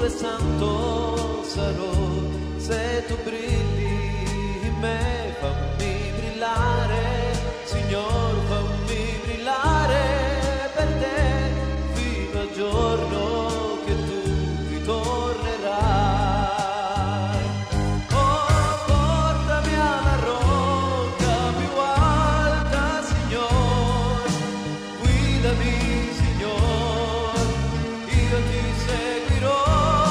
e santo sarò se tu brilli in me. Fammi brillare, Signor, fammi brillare per te fino al giorno che tu ritornerai. Oh, portami alla rocca più alta, Signor, guidami, Signor, io ti seguirò.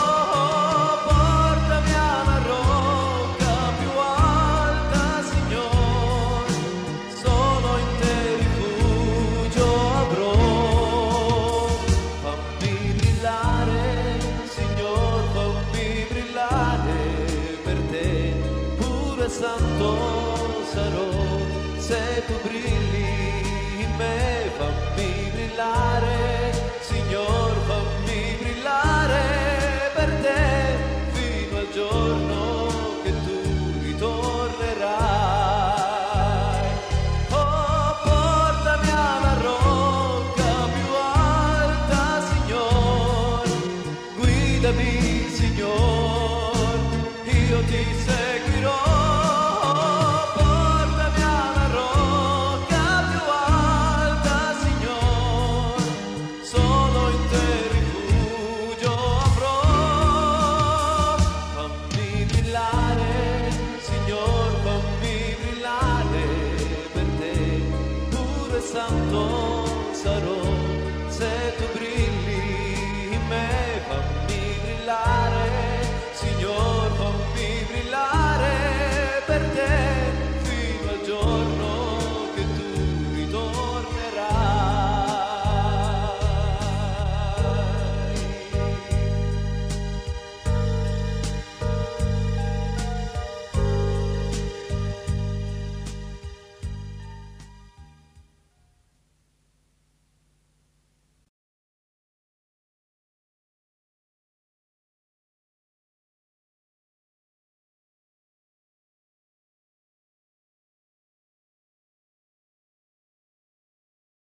Portami alla rocca più alta, Signor, solo in te rifugio avrò. Fammi brillare, Signor, fammi brillare per te, puro e santo sarò se tu brilli in me.